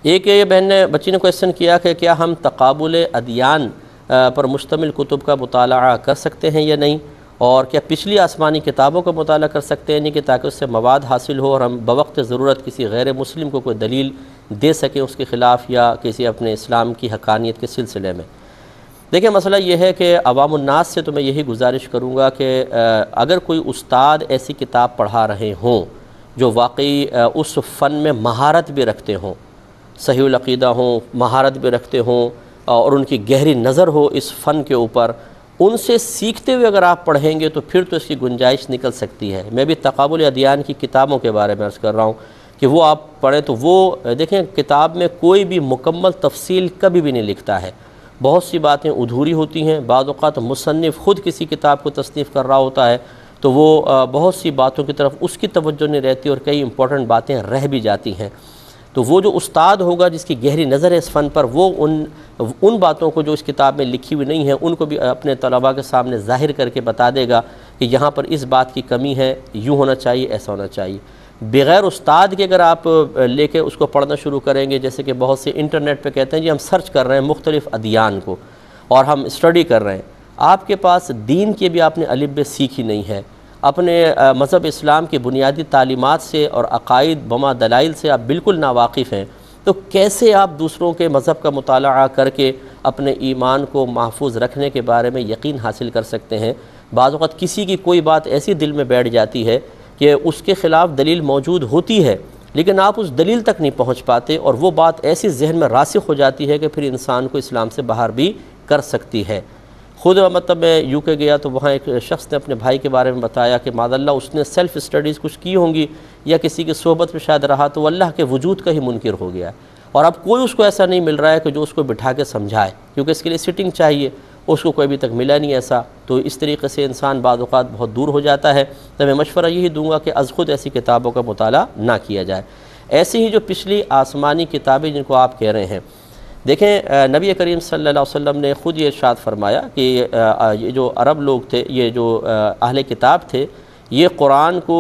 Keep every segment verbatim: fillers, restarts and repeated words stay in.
ایک یہ بہن نے بچی نے کویسچن کیا کہ کیا ہم تقابل ادیان پر مشتمل کتب کا مطالعہ کر سکتے ہیں یا نہیں، اور کیا پچھلی آسمانی کتابوں کا مطالعہ کر سکتے ہیں، نہیں کہ تاکہ اس سے مواد حاصل ہو اور ہم بوقت ضرورت کسی غیر مسلم کو کوئی دلیل دے سکیں اس کے خلاف یا کسی اپنے اسلام کی حقانیت کے سلسلے میں۔ دیکھیں مسئلہ یہ ہے کہ عوام الناس سے تو میں یہی گزارش کروں گا کہ اگر کوئی استاد ایسی کتاب پڑھا رہے ہوں جو واقعی اس فن میں مہارت بھی رکھتے ہوں، صحیح العقیدہ ہوں، مہارت بھی رکھتے ہوں اور ان کی گہری نظر ہو اس فن کے اوپر، ان سے سیکھتے ہوئے اگر آپ پڑھیں گے تو پھر تو اس کی گنجائش نکل سکتی ہے۔ میں بھی تقابل ادیان کی کتابوں کے بارے میں عرض کر رہا ہوں کہ وہ آپ پڑھیں تو وہ دیکھیں کتاب میں کوئی بھی مکمل تفصیل کبھی بھی نہیں لکھتا ہے، بہت سی باتیں ادھوری ہوتی ہیں، بعض اوقات مصنف خود کسی کتاب کو تصنیف کر رہا ہوتا ہے تو وہ بہت سی باتوں کی طرف اس کی توجہ نہیں رہتی اور کئی امپورٹنٹ باتیں رہ بھی جاتی ہیں۔ تو وہ جو استاد ہوگا جس کی گہری نظر ہے اس فن پر، وہ ان ان باتوں کو جو اس کتاب میں لکھی ہوئی نہیں ہیں ان کو بھی اپنے طلباء کے سامنے ظاہر کر کے بتا دے گا کہ یہاں پر اس بات کی کمی ہے، یوں ہونا چاہیے، ایسا ہونا چاہیے۔ بغیر استاد کے اگر آپ لے کے اس کو پڑھنا شروع کریں گے، جیسے کہ بہت سے انٹرنیٹ پہ کہتے ہیں جی ہم سرچ کر رہے ہیں مختلف ادیان کو اور ہم اسٹڈی کر رہے ہیں، آپ کے پاس دین کے بھی آپ نے الف ب سیکھی نہیں ہے، اپنے مذہب اسلام کی بنیادی تعلیمات سے اور عقائد بما دلائل سے آپ بالکل ناواقف ہیں، تو کیسے آپ دوسروں کے مذہب کا مطالعہ کر کے اپنے ایمان کو محفوظ رکھنے کے بارے میں یقین حاصل کر سکتے ہیں؟ بعض اوقات کسی کی کوئی بات ایسی دل میں بیٹھ جاتی ہے کہ اس کے خلاف دلیل موجود ہوتی ہے لیکن آپ اس دلیل تک نہیں پہنچ پاتے اور وہ بات ایسی ذہن میں راسخ ہو جاتی ہے کہ پھر انسان کو اسلام سے باہر بھی کر سکتی ہے۔ خود مطلب میں یو کے گیا تو وہاں ایک شخص نے اپنے بھائی کے بارے میں بتایا کہ معاذ اللہ اس نے سیلف اسٹڈیز کچھ کی ہوں گی یا کسی کی صحبت میں شاید رہا تو وہ اللہ کے وجود کا ہی منکر ہو گیا ہے، اور اب کوئی اس کو ایسا نہیں مل رہا ہے کہ جو اس کو بٹھا کے سمجھائے، کیونکہ اس کے لیے سٹنگ چاہیے، اس کو کوئی ابھی تک ملا نہیں ایسا۔ تو اس طریقے سے انسان بعض اوقات بہت دور ہو جاتا ہے۔ تو میں مشورہ یہی دوں گا کہ از خود ایسی کتابوں کا مطالعہ نہ کیا جائے۔ ایسی ہی جو پچھلی آسمانی کتابیں جن کو آپ کہہ رہے ہیں، دیکھیں نبی کریم صلی اللہ علیہ وسلم نے خود یہ ارشاد فرمایا کہ یہ جو عرب لوگ تھے، یہ جو اہل کتاب تھے، یہ قرآن کو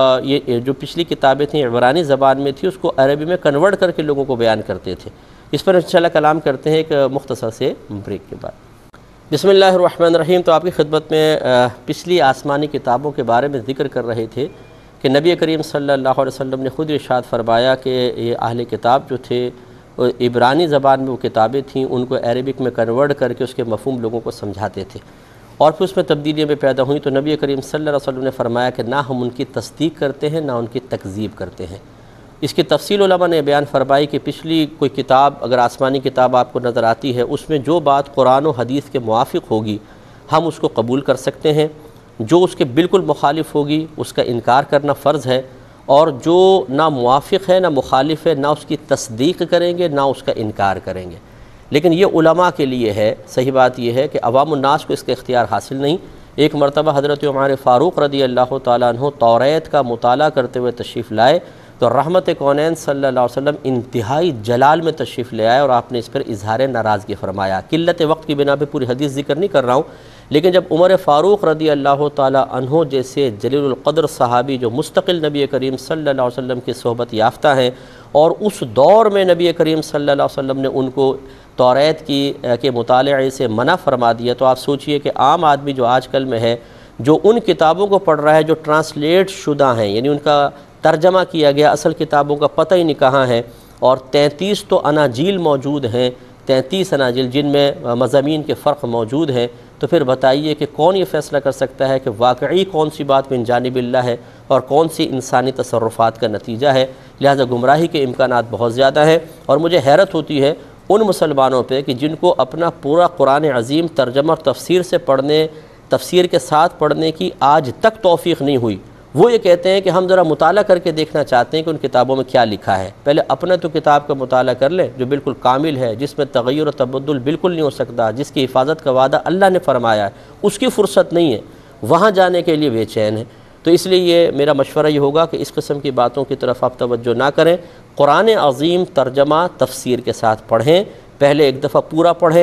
یہ جو پچھلی کتابیں تھیں عبرانی زبان میں تھی اس کو عربی میں کنورٹ کر کے لوگوں کو بیان کرتے تھے۔ اس پر انشاءاللہ کلام کرتے ہیں ایک مختصر سے بریک کے بعد۔ بسم اللہ الرحمن الرحیم۔ تو آپ کی خدمت میں پچھلی آسمانی کتابوں کے بارے میں ذکر کر رہے تھے کہ نبی کریم صلی اللہ علیہ وسلم نے خود ارشاد فرمایا کہ یہ اہل کتاب جو تھے عبرانی زبان میں وہ کتابیں تھیں، ان کو عربک میں کنورٹ کر کے اس کے مفہوم لوگوں کو سمجھاتے تھے، اور پھر اس میں تبدیلیاں بھی پیدا ہوئیں۔ تو نبی کریم صلی اللہ علیہ وسلم نے فرمایا کہ نہ ہم ان کی تصدیق کرتے ہیں نہ ان کی تکذیب کرتے ہیں۔ اس کی تفصیل علماء نے بیان فرمائی کہ پچھلی کوئی کتاب اگر آسمانی کتاب آپ کو نظر آتی ہے، اس میں جو بات قرآن و حدیث کے موافق ہوگی ہم اس کو قبول کر سکتے ہیں، جو اس کے بالکل مخالف ہوگی اس کا انکار کرنا فرض ہے، اور جو نہ موافق ہے نہ مخالف ہے نہ اس کی تصدیق کریں گے نہ اس کا انکار کریں گے۔ لیکن یہ علماء کے لیے ہے، صحیح بات یہ ہے کہ عوام الناس کو اس کا اختیار حاصل نہیں۔ ایک مرتبہ حضرت عمر فاروق رضی اللہ تعالیٰ عنہ توریت کا مطالعہ کرتے ہوئے تشریف لائے تو رحمت کونین صلی اللہ علیہ وسلم انتہائی جلال میں تشریف لے آئے اور آپ نے اس پر اظہار ناراضگی فرمایا۔ قلت وقت کی بنا پہ پوری حدیث ذکر نہیں کر رہا ہوں، لیکن جب عمر فاروق رضی اللہ تعالیٰ عنہ جیسے جلیل القدر صحابی جو مستقل نبی کریم صلی اللہ علیہ وسلم کی صحبت یافتہ ہیں، اور اس دور میں نبی کریم صلی اللہ علیہ وسلم نے ان کو توریت کی کے مطالعے سے منع فرما دیا، تو آپ سوچئے کہ عام آدمی جو آج کل میں ہے جو ان کتابوں کو پڑھ رہا ہے جو ٹرانسلیٹ شدہ ہیں، یعنی ان کا ترجمہ کیا گیا، اصل کتابوں کا پتہ ہی نہیں کہاں ہے، اور تینتیس تو اناجیل موجود ہیں، تینتیس اناجیل جن میں مضامین کے فرق موجود ہیں، تو پھر بتائیے کہ کون یہ فیصلہ کر سکتا ہے کہ واقعی کون سی بات من جانب اللہ ہے اور کون سی انسانی تصرفات کا نتیجہ ہے؟ لہذا گمراہی کے امکانات بہت زیادہ ہیں، اور مجھے حیرت ہوتی ہے ان مسلمانوں پہ کہ جن کو اپنا پورا قرآن عظیم ترجمہ اور تفسیر سے پڑھنے تفسیر کے ساتھ پڑھنے کی آج تک توفیق نہیں ہوئی، وہ یہ کہتے ہیں کہ ہم ذرا مطالعہ کر کے دیکھنا چاہتے ہیں کہ ان کتابوں میں کیا لکھا ہے۔ پہلے اپنا تو کتاب کا مطالعہ کر لیں جو بالکل کامل ہے، جس میں تغیر و تبدل بالکل نہیں ہو سکتا، جس کی حفاظت کا وعدہ اللہ نے فرمایا ہے، اس کی فرصت نہیں ہے، وہاں جانے کے لیے بے چین ہے۔ تو اس لیے یہ میرا مشورہ یہ ہوگا کہ اس قسم کی باتوں کی طرف آپ توجہ نہ کریں، قرآن عظیم ترجمہ تفسیر کے ساتھ پڑھیں، پہلے ایک دفعہ پورا پڑھیں،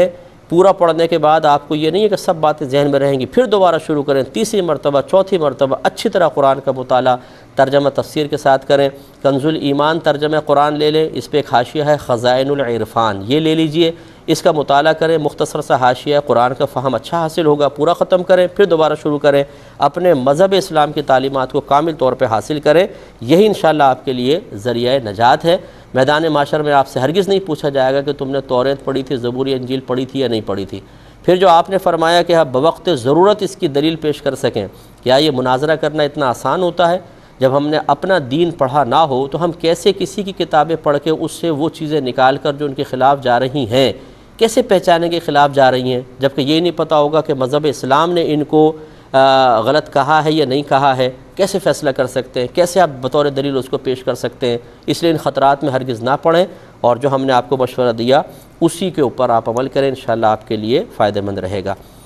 پورا پڑھنے کے بعد آپ کو یہ نہیں ہے کہ سب باتیں ذہن میں رہیں گی، پھر دوبارہ شروع کریں، تیسری مرتبہ چوتھی مرتبہ اچھی طرح قرآن کا مطالعہ ترجمہ تفسیر کے ساتھ کریں۔ کنز الایمان ترجمہ قرآن لے لیں، اس پہ ایک حاشیہ ہے خزائن العرفان، یہ لے لیجئے، اس کا مطالعہ کریں، مختصر سا حاشیہ ہے، قرآن کا فہم اچھا حاصل ہوگا، پورا ختم کریں، پھر دوبارہ شروع کریں، اپنے مذہب اسلام کی تعلیمات کو کامل طور پہ حاصل کریں، یہی انشاءاللہ آپ کے لیے ذریعہ نجات ہے۔ میدان معاشر میں آپ سے ہرگز نہیں پوچھا جائے گا کہ تم نے توریت پڑھی تھی، زبور انجیل پڑھی تھی یا نہیں پڑھی تھی۔ پھر جو آپ نے فرمایا کہ آپ بوقت ضرورت اس کی دلیل پیش کر سکیں، کیا یہ مناظرہ کرنا اتنا آسان ہوتا ہے؟ جب ہم نے اپنا دین پڑھا نہ ہو تو ہم کیسے کسی کی کتابیں پڑھ کے اس سے وہ چیزیں نکال کر جو ان کے خلاف جا رہی ہیں کیسے پہچانے کے خلاف جا رہی ہیں، جبکہ یہ نہیں پتہ ہوگا کہ مذہب اسلام نے ان کو غلط کہا ہے یا نہیں کہا ہے، کیسے فیصلہ کر سکتے ہیں، کیسے آپ بطور دلیل اس کو پیش کر سکتے ہیں؟ اس لیے ان خطرات میں ہرگز نہ پڑیں، اور جو ہم نے آپ کو مشورہ دیا اسی کے اوپر آپ عمل کریں، انشاءاللہ آپ کے لیے فائدہ مند رہے گا۔